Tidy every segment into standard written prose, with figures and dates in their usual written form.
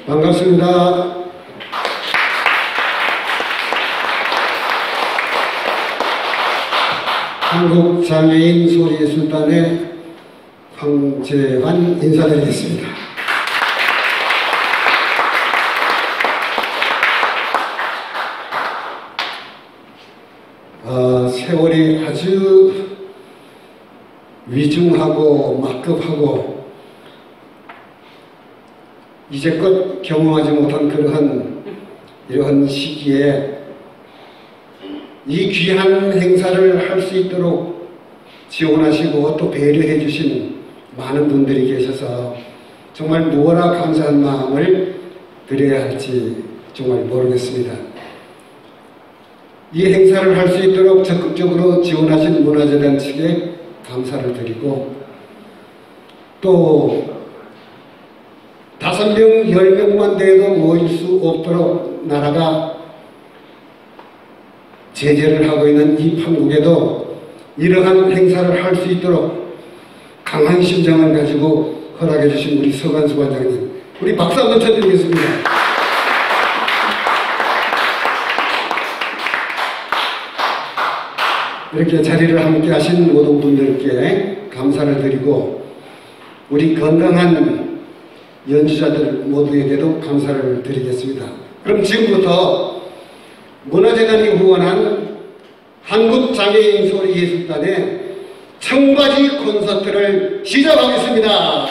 반갑습니다. 한국장애인 소리예술단의 황재환 인사드리겠습니다. 세월이 아주 위중하고 막급하고 이제껏 경험하지 못한 이러한 시기에 이 귀한 행사를 할 수 있도록 지원하시고 또 배려해 주신 많은 분들이 계셔서 정말 무엇나 감사한 마음을 드려야 할지 정말 모르겠습니다. 이 행사를 할 수 있도록 적극적으로 지원하신 문화재단 측에 감사를 드리고, 또 5명, 10명만 돼도 모일 수 없도록 나라가 제재를 하고 있는 이 판국에도 이러한 행사를 할 수 있도록 강한 심정을 가지고 허락해 주신 우리 서관수 관장님, 우리 박수 한번 쳐드리겠습니다. 이렇게 자리를 함께 하신 모든 분들께 감사를 드리고, 우리 건강한 연주자들 모두에게도 감사를 드리겠습니다. 그럼 지금부터 문화재단이 후원한 한국장애인 소리예술단의 청바지 콘서트를 시작하겠습니다.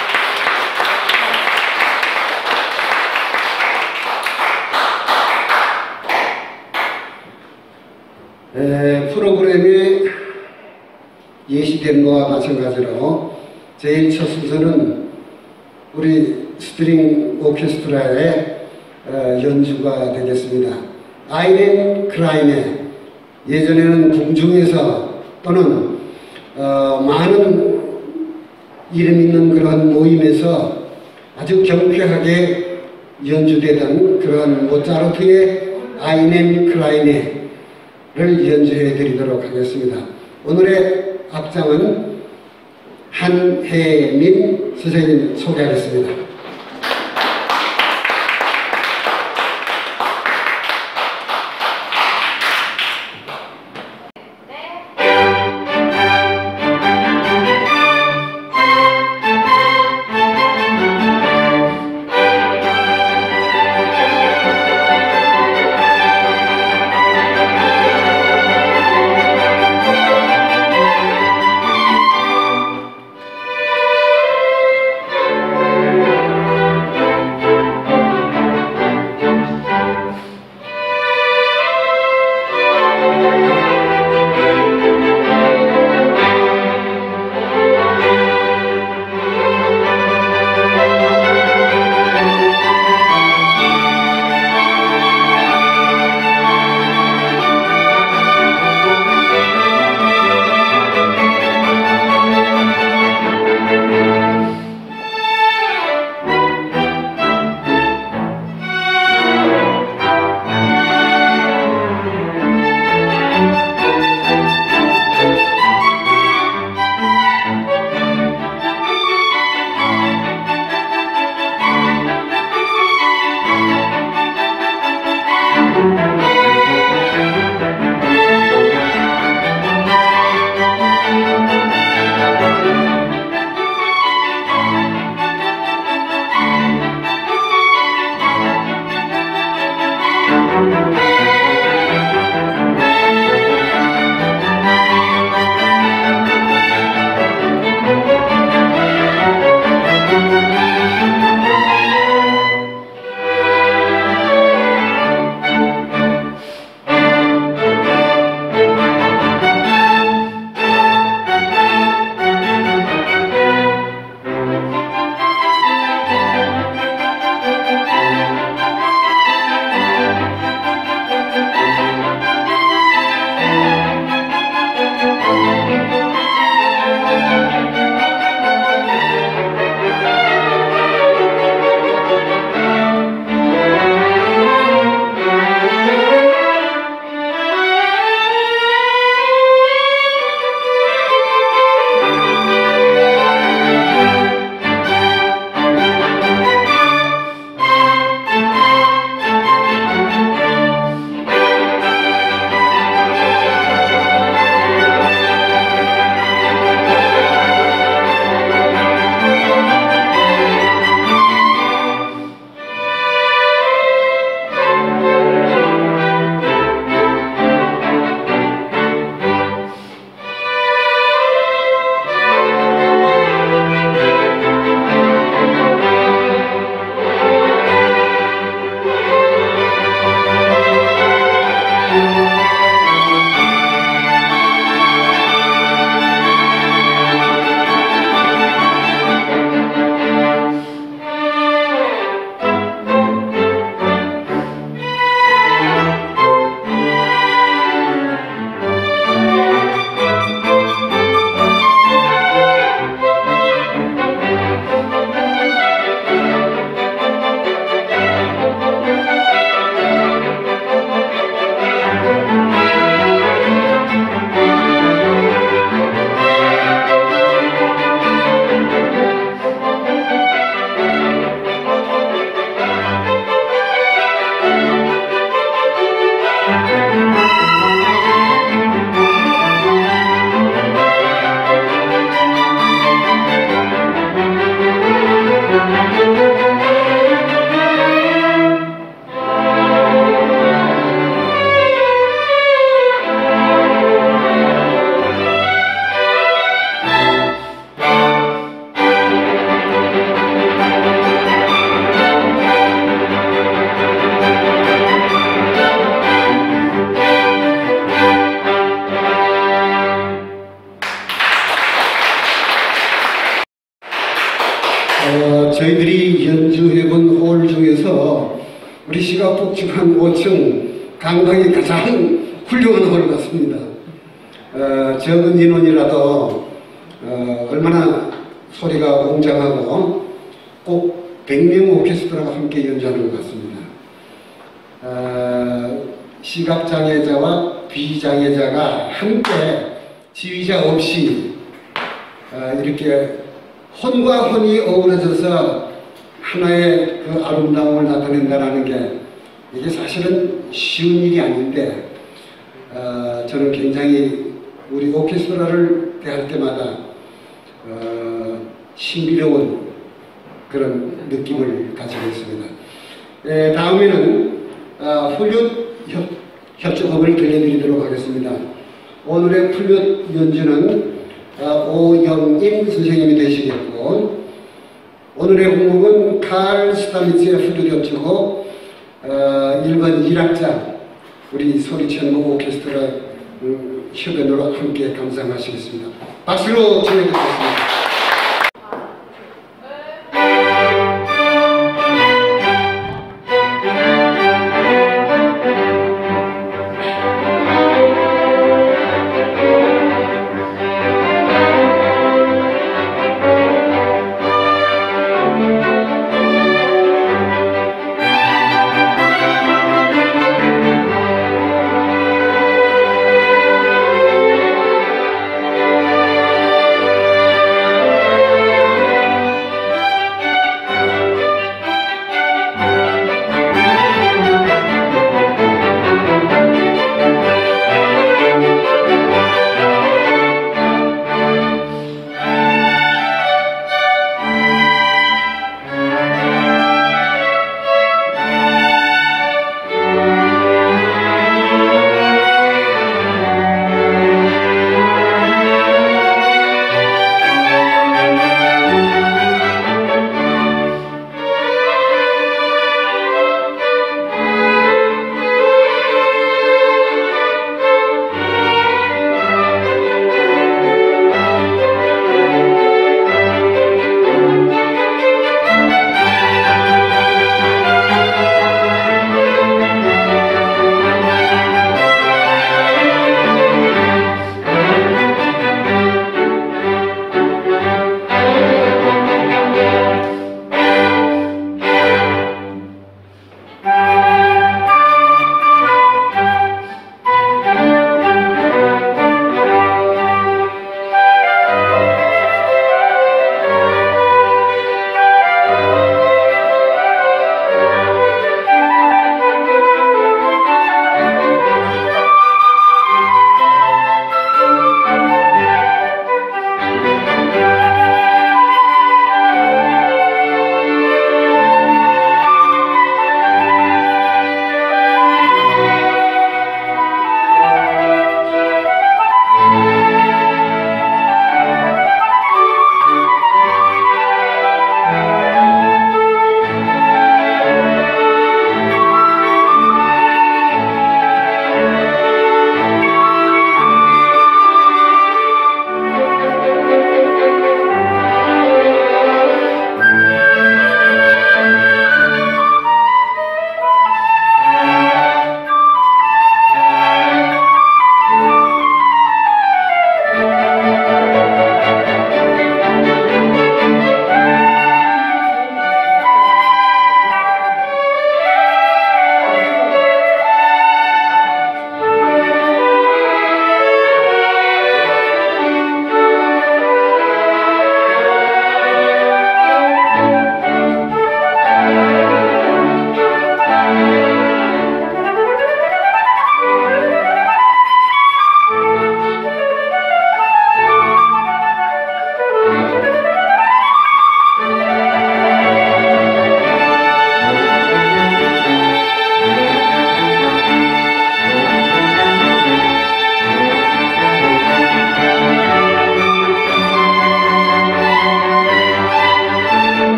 프로그램이 예시된 것과 마찬가지로 제일 첫 순서는 우리 스트링 오케스트라의 연주가 되겠습니다. 아이넨 크라이네, 예전에는 궁중에서 또는 많은 이름 있는 그런 모임에서 아주 경쾌하게 연주되던 그런 모차르트의 아이넨 크라이네 를 연주해 드리도록 하겠습니다. 오늘의 악장은 한혜민 선생님 소개하겠습니다. 저희들이 연주해본 홀 중에서 우리 시각복지관 5층 강당이 가장 훌륭한 홀 같습니다. 적은 인원이라도 얼마나 소리가 웅장하고 꼭 100명 오케스트라가 함께 연주하는 것 같습니다. 시각장애자와 비장애자가 함께 지휘자 없이 이렇게 혼과 혼이 어우러져서 하나의 그 아름다움을 나타낸다는 게 이게 사실은 쉬운 일이 아닌데 저는 굉장히 우리 오케스트라를 대할 때마다 신비로운 그런 느낌을 가지고 있습니다. 다음에는 플룻 협주곡을 들려드리도록 하겠습니다. 오늘의 플룻 연주는 오영임 선생님이 되시겠고, 오늘의 곡목은 칼 스타미츠의 플룻 협주곡 1번 1악장 우리 소리천국 오케스트라 협연으로 함께 감상하시겠습니다. 박수로 진행하겠습니다.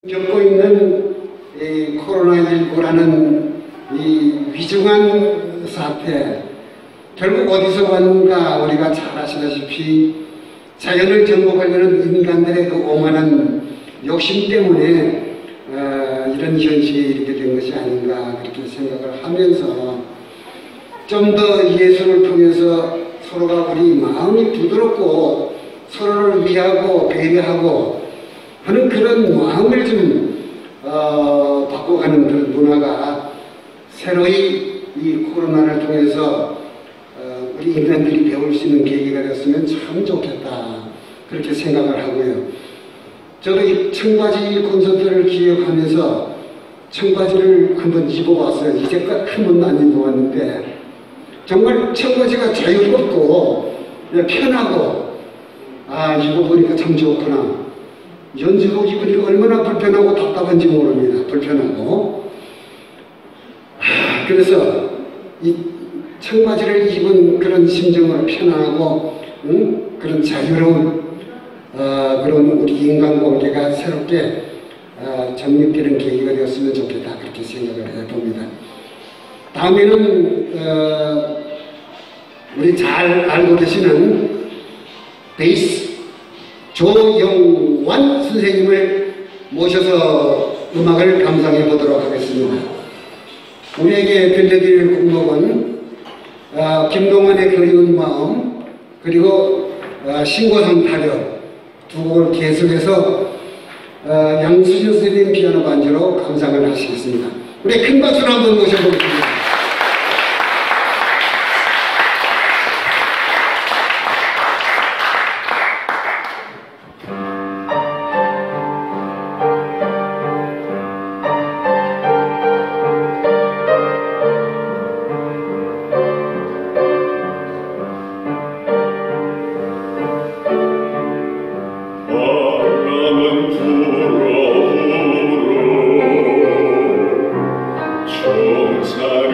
겪고 있는 이 코로나19라는 이 위중한 사태, 결국 어디서 왔는가 우리가 잘 아시다시피 자연을 정복하려는 인간들의 그 오만한 욕심 때문에 이런 현실이 이렇게 된 것이 아닌가 그렇게 생각을 하면서 좀 더 예술을 통해서 서로가 우리 마음이 부드럽고 서로를 위하고 배려하고 하는 그런 마음을 좀 바꿔가는 그런 문화가 새로이 이 코로나를 통해서 우리 인간들이 배울 수 있는 계기가 됐으면 참 좋겠다 그렇게 생각을 하고요. 저도 이 청바지 콘서트를 기획하면서 청바지를 한번 입어봤어요. 이제껏 한 번도 안 입어봤는데 정말 청바지가 자유롭고 편하고 입어보니까 참 좋구나. 연주복 입으니까 얼마나 불편하고 답답한지 모릅니다. 불편하고. 그래서 이 청바지를 입은 그런 심정으로 편안하고 그런 자유로운 그런 우리 인간관계가 새롭게 정립되는 계기가 되었으면 좋겠다 그렇게 생각을 해봅니다. 다음에는 우리 잘 알고 계시는 베이스 조영완 선생님을 모셔서 음악을 감상해 보도록 하겠습니다. 우리에게 들려드릴 곡목은 김동완의 그리운 마음 그리고 신고상 타령 두 곡을 계속해서 양수진 선생님 피아노 반주로 감상을 하시겠습니다. 우리 큰 박수로 한번 모셔보겠습니다. 바람은 불어 정착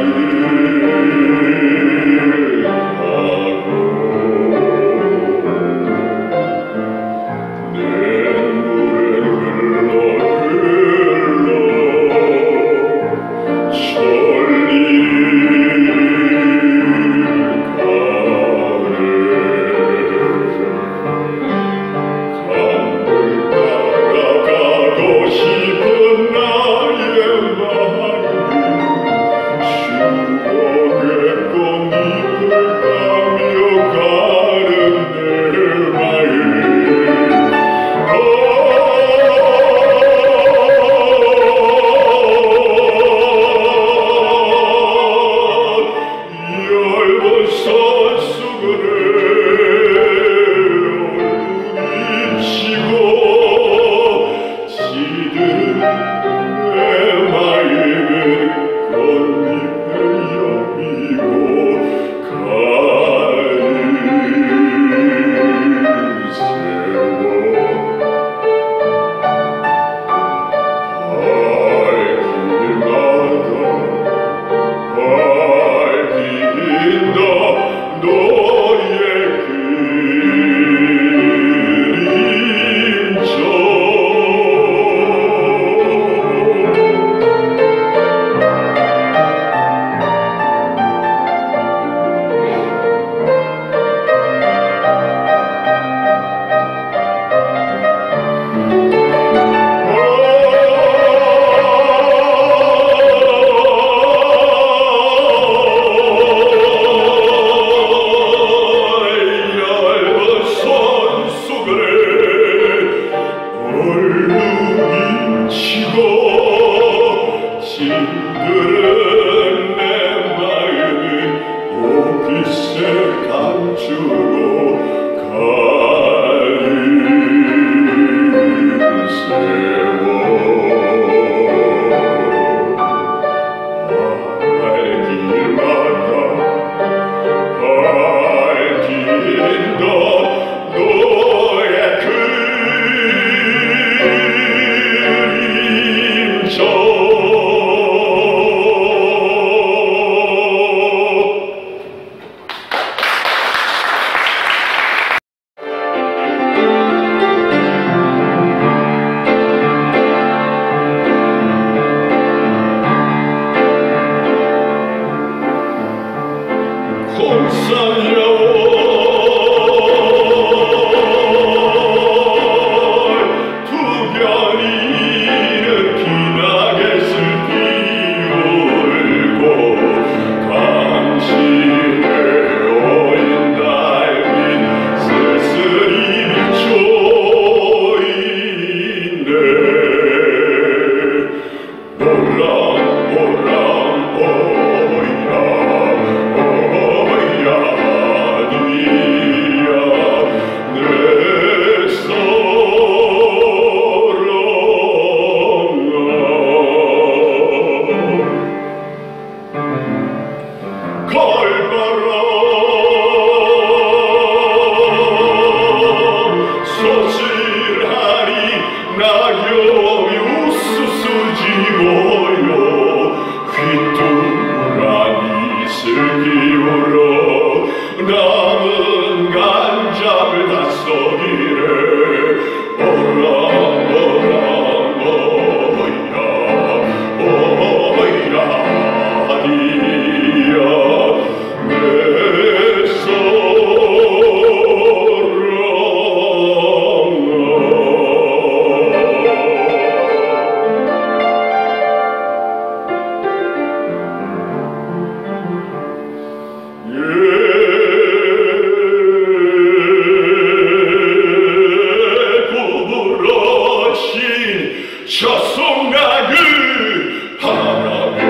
저 성랑을 바람에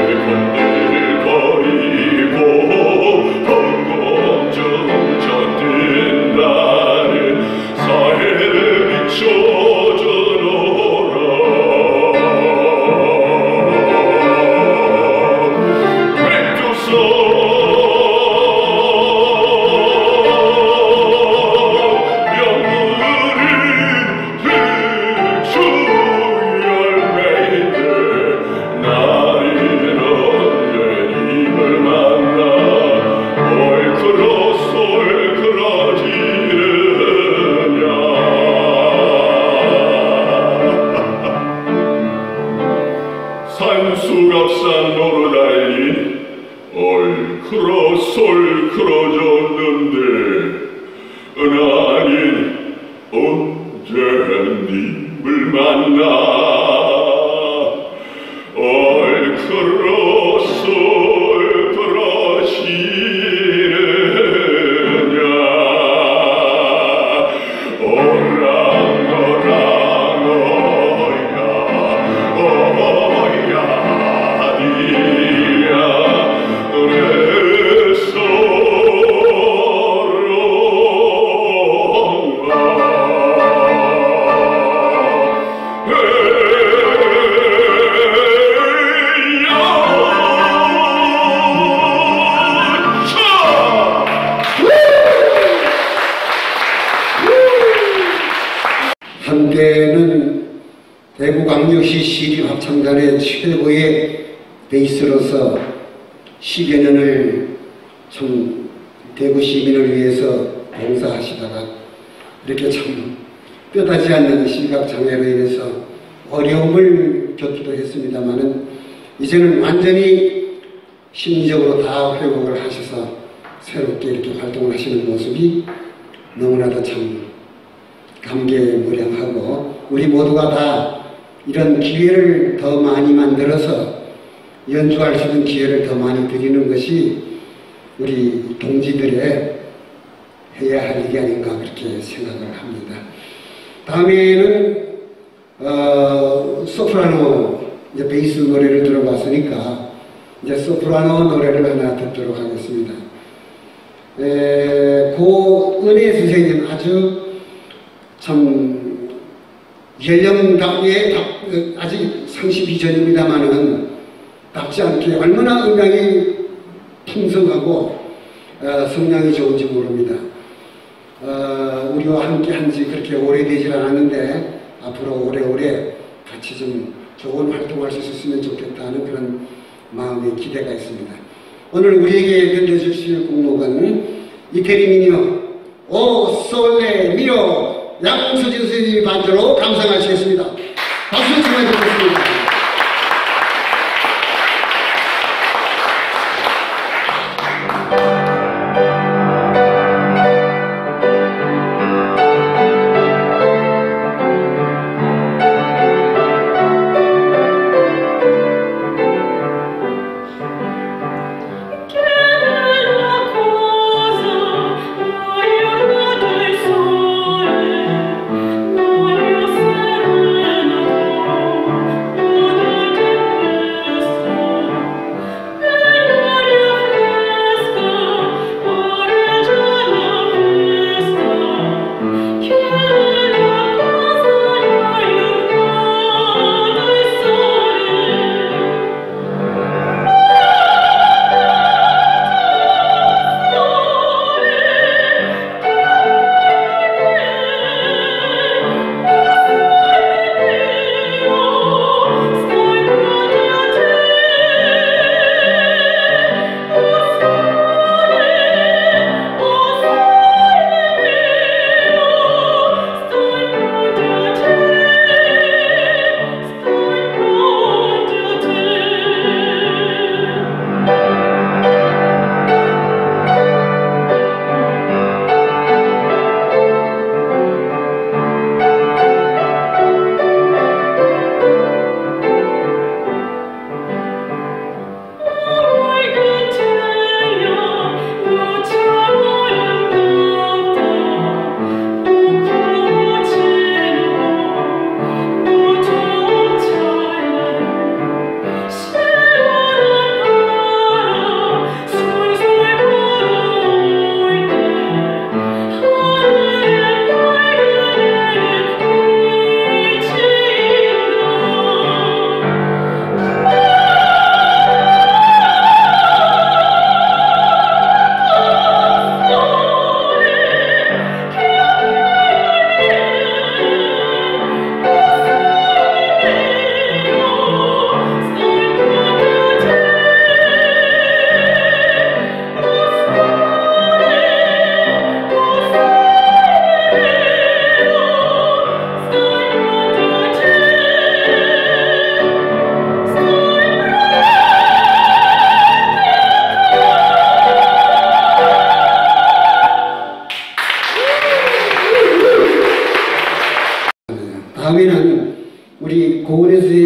건들거리고 벙벙정정 뛴다는 사해를 비춰주노라. 백두산 산수갑산로로 달린 얼크러 솔크러졌는데 은하는 언제 님을 만나 얼크러 솔크러지느냐. 오랑오랑 한때는 대구광역시 시립합창단의 최고의 베이스로서 10여 년을 참 대구 시민을 위해서 봉사하시다가 이렇게 참 뼈다지 않는 시각장애로 인해서 어려움을 겪기도 했습니다마는 이제는 완전히 심리적으로 다 회복을 하셔서 새롭게 이렇게 활동을 하시는 모습이 너무나도 참 감개무량하고, 우리 모두가 다 이런 기회를 더 많이 만들어서 연주할 수 있는 기회를 더 많이 드리는 것이 우리 동지들의 해야 할 일이 아닌가 그렇게 생각을 합니다. 다음에는 소프라노 이제 베이스 노래를 들어봤으니까 이제 소프라노 노래를 하나 듣도록 하겠습니다. 고 은혜 선생님 아주 참 연령답게 아직 30이 전입니다만은 답지 않게 얼마나 음향이 풍성하고 성량이 좋은지 모릅니다. 우리와 함께 한지 그렇게 오래되질 않았는데 앞으로 오래오래 같이 좀 좋은 활동할 수 있었으면 좋겠다는 그런 마음의 기대가 있습니다. 오늘 우리에게 들려주실 곡목은 이태리 미니어 오 솔레 미로 양수진 선생님이 반주로 감상하시겠습니다. 박수 청해드리겠습니다. Oh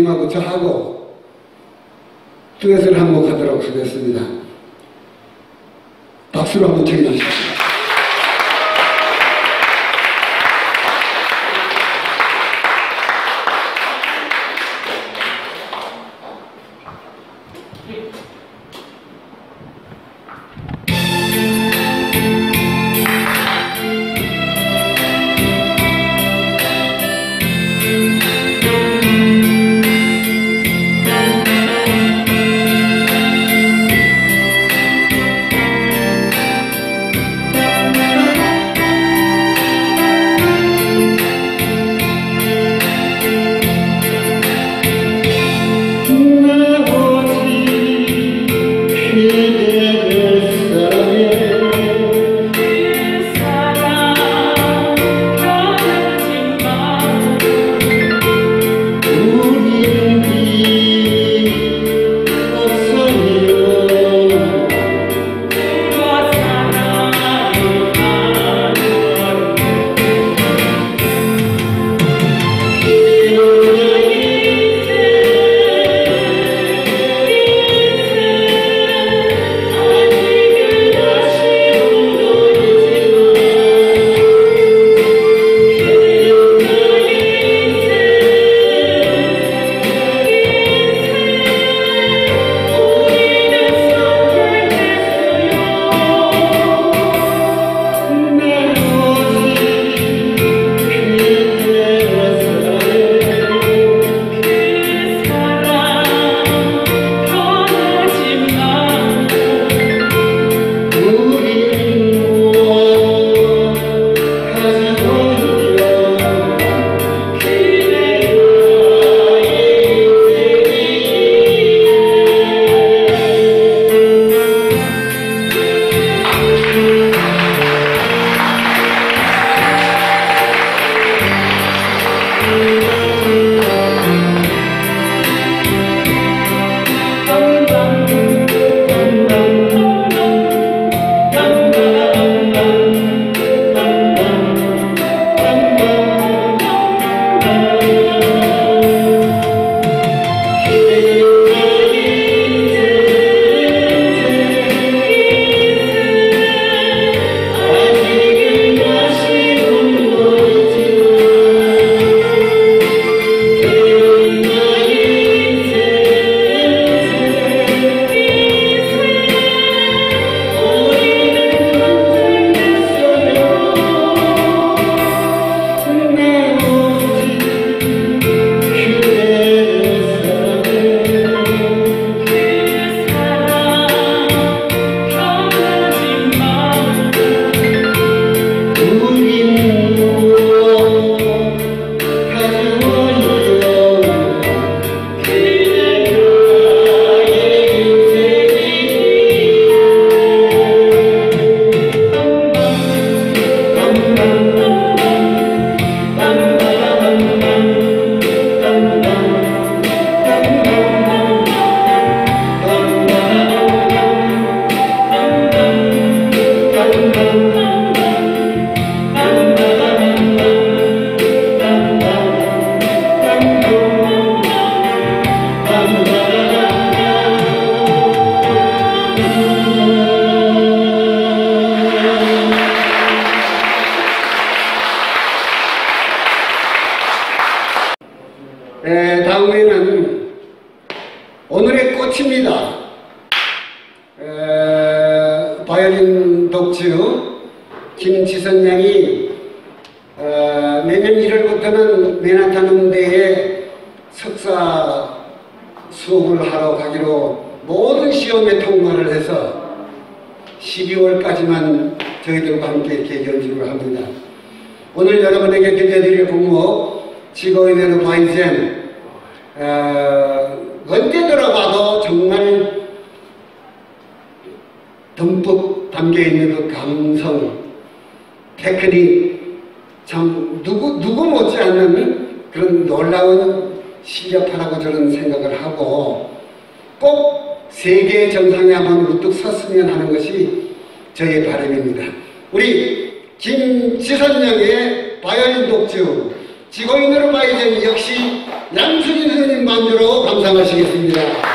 선생님하고 저하고 듀엣을 한곡하도록 하겠습니다. 박수로 한번 청해주십시오. 다음에는 오늘의 꽃입니다. 바이올린 독주 김지선 양이 내년 1월부터는 맨하탄 음대에 석사 수업을 하러 가기로 모든 시험에 통과를 해서 12월까지만 저희들과 함께 이렇게 연주를 합니다. 오늘 여러분에게 들려드릴 곡목 지거인의 바이젠, 언제 들어봐도 정말 듬뿍 담겨있는 그 감성, 테크닉, 참 누구 못지않는 그런 놀라운 실력파라고 저는 생각을 하고 꼭 세계 정상에 한번 우뚝 섰으면 하는 것이 저의 바람입니다. 우리 김지선 양의 바이올린 독주 지거인으로 바이젠 역시 양수진 선생님 반주로 감상하시겠습니다.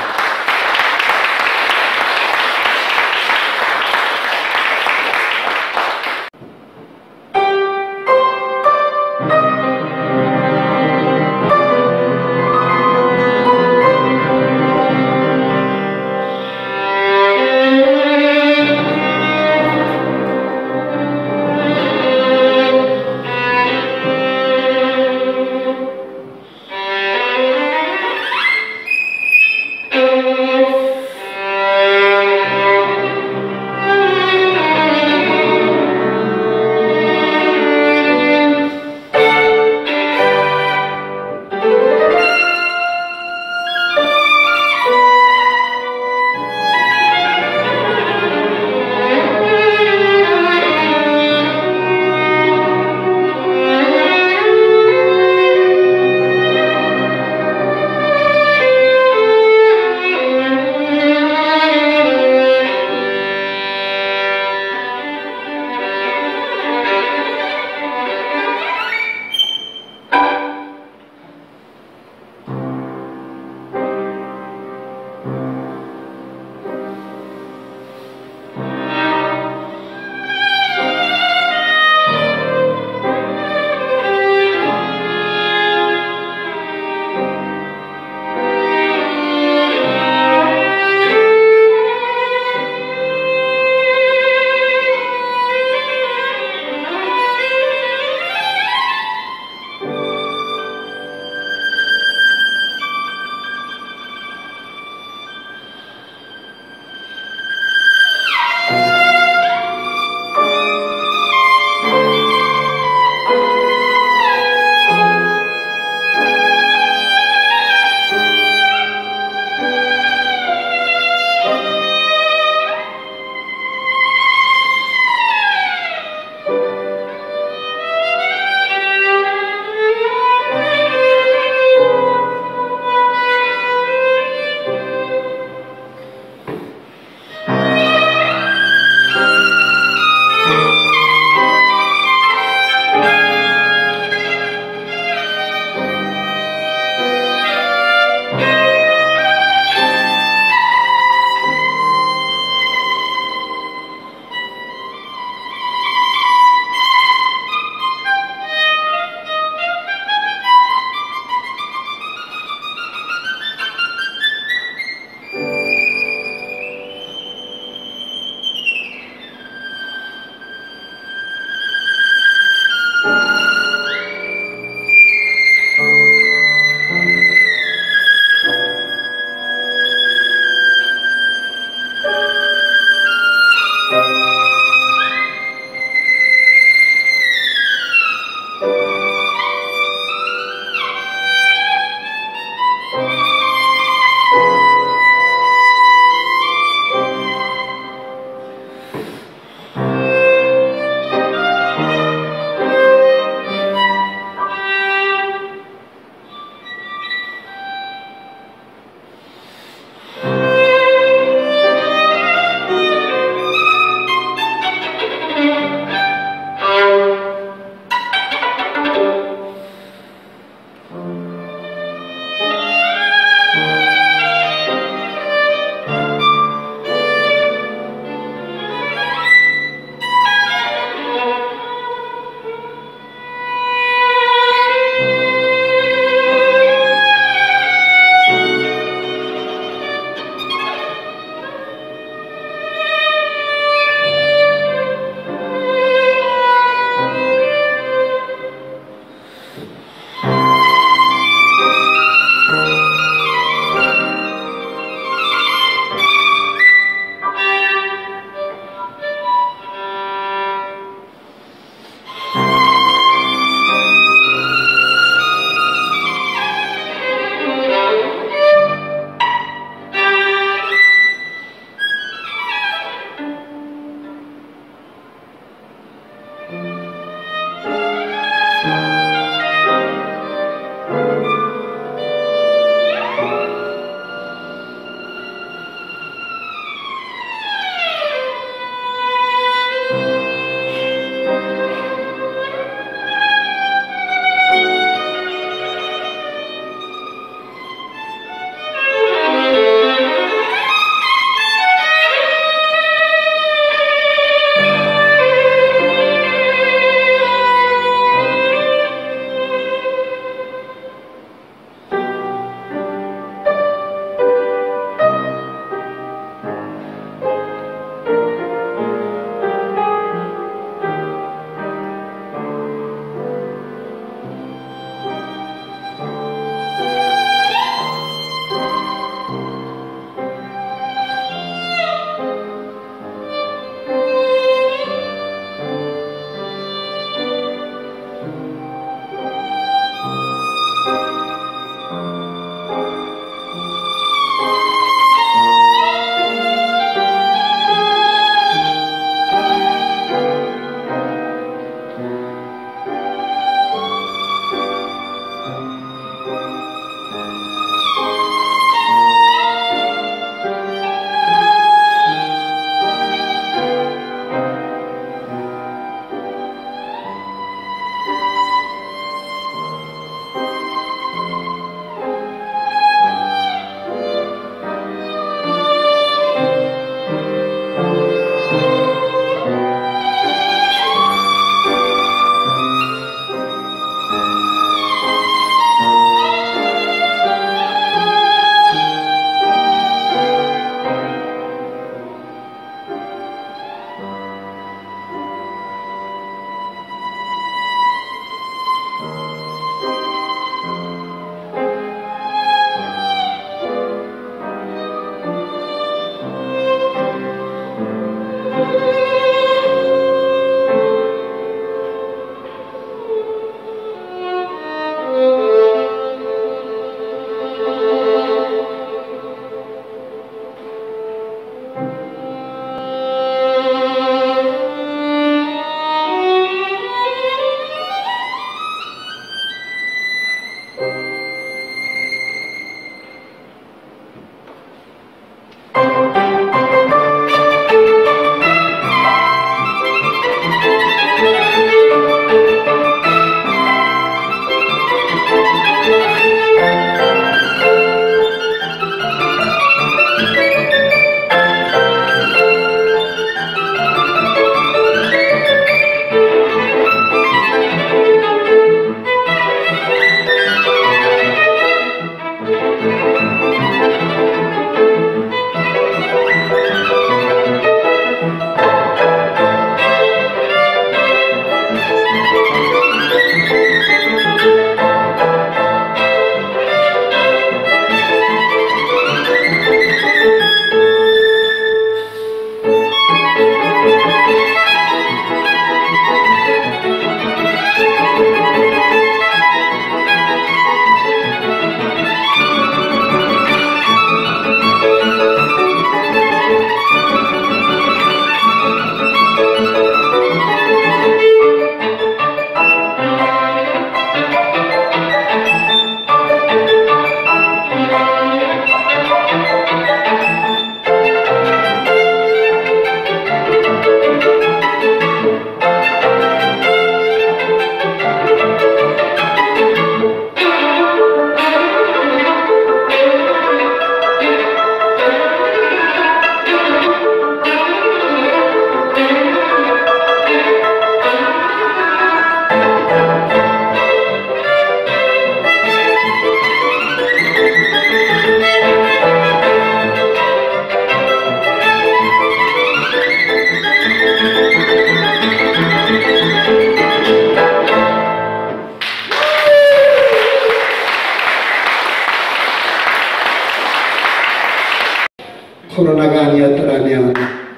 코로나가 아니었더라면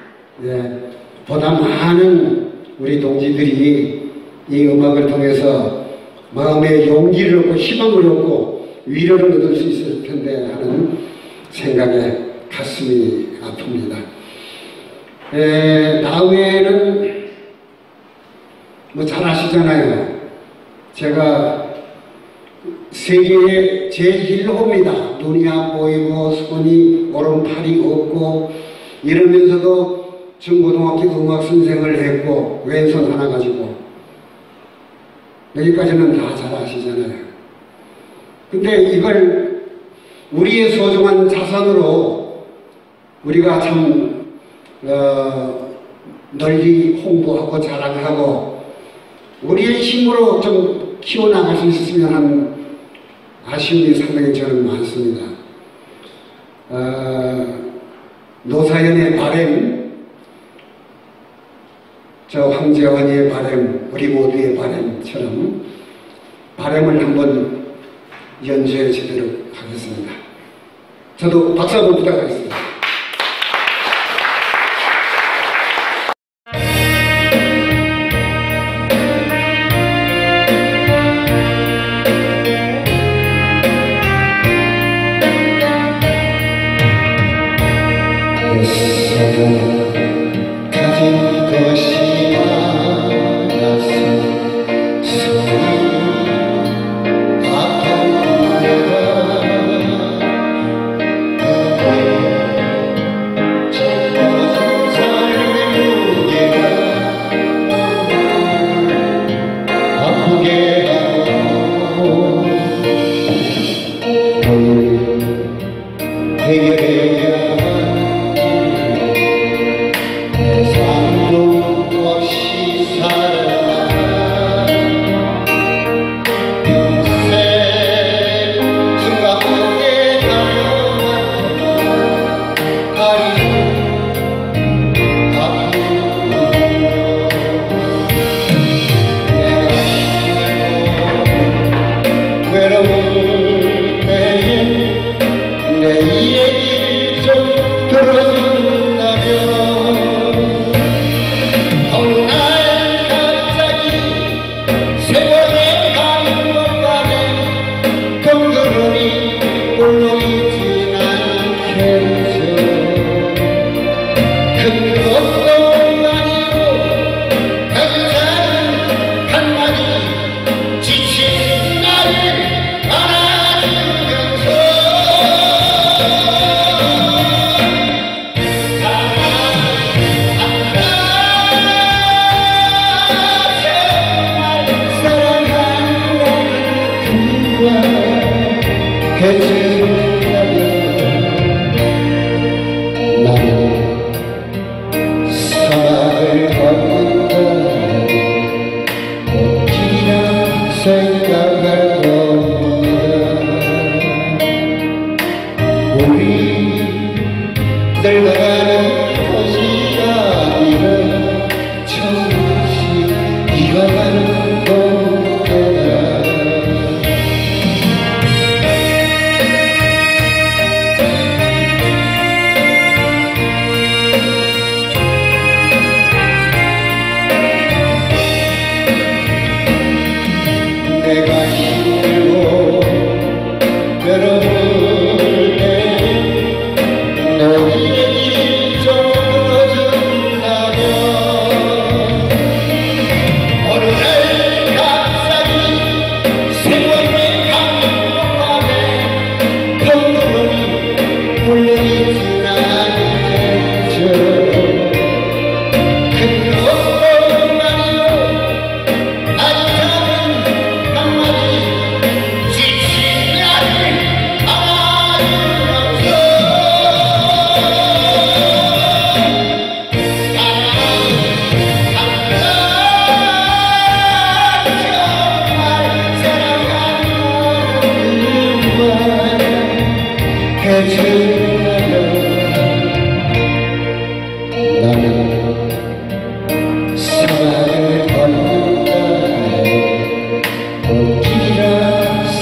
보다 많은 우리 동지들이 이 음악을 통해서 마음의 용기를 얻고 희망을 얻고 위로를 얻을 수 있을 텐데 하는 생각에 가슴이 아픕니다. 다음에는 뭐 잘 아시잖아요. 제가 세계의 제1호입니다. 눈이 안 보이고 손이 오른팔이 없고 이러면서도 중고등학교 음악 선생을 했고 왼손 하나 가지고 여기까지는 다 잘 아시잖아요. 근데 이걸 우리의 소중한 자산으로 우리가 참 널리 홍보하고 자랑하고 우리의 힘으로 좀 키워나갈 수 있었으면 하는 아쉬움이 상당히 저는 많습니다. 노사연의 바램, 저 황재환의 바램, 우리 모두의 바램처럼 바램을 한번 연주해 주도록 하겠습니다. 저도 박수 한번 부탁드리겠습니다. 가진 것이 많아서 아픈 내가 젊은 삶의 무게가 아프게 하고 해결해야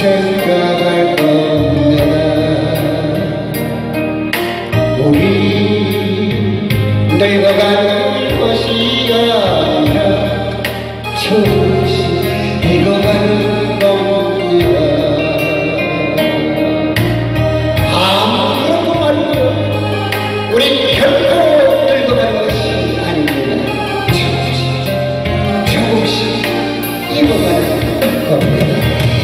생각할 겁니다. 우리 늙어가는 것이 아니라 조금씩 익어가는 겁니다. 아무것도 말고 우리 결코 늙어가는 것이 아닙니다. 조금씩 익어가는 겁니다.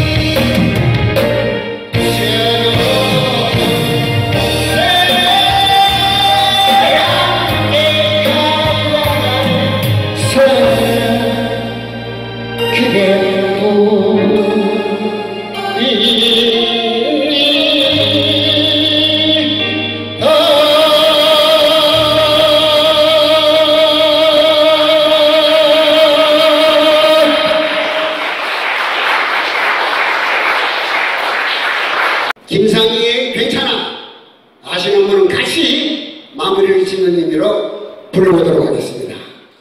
김상희의 괜찮아 아시는 분은 같이 마무리를 짓는 의미로 불러보도록 하겠습니다.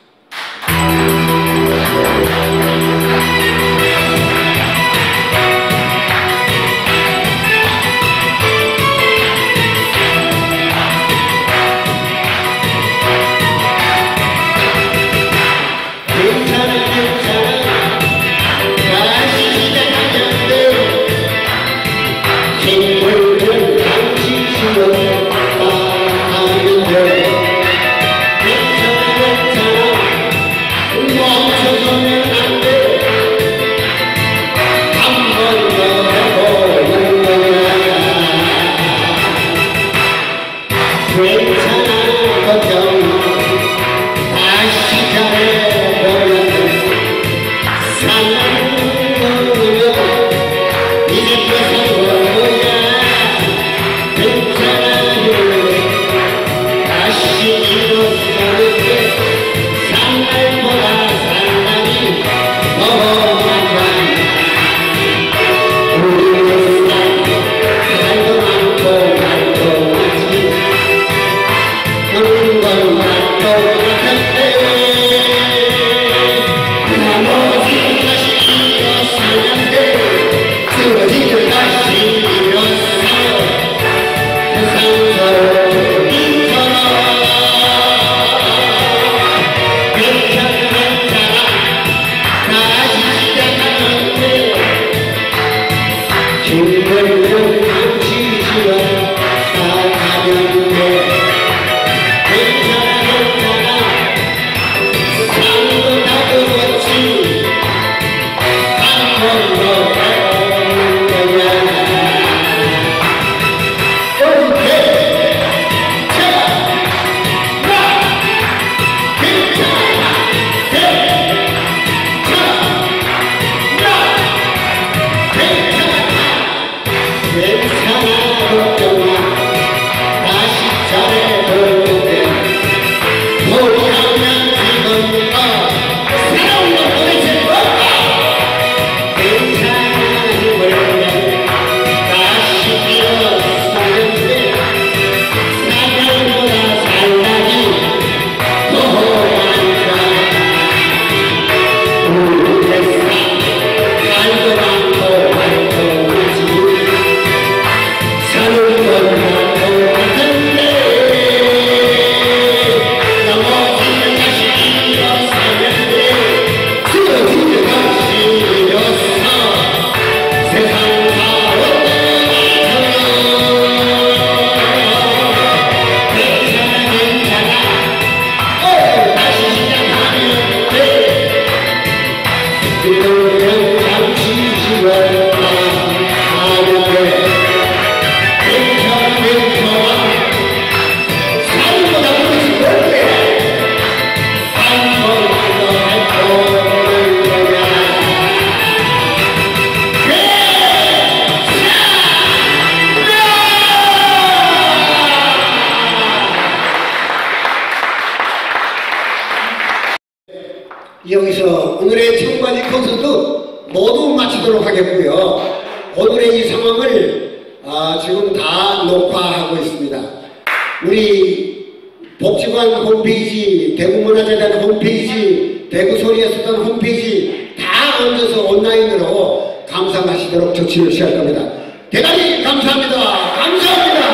여기서 오늘의 청바지 콘서트 모두 마치도록 하겠고요. 오늘의 이 상황을 지금 다 녹화하고 있습니다. 우리 복지관 홈페이지, 대구문화재단 홈페이지, 대구소리예술단 홈페이지 다 얹어서 온라인으로 감상하시도록 조치를 취할 겁니다. 대단히 감사합니다. 감사합니다.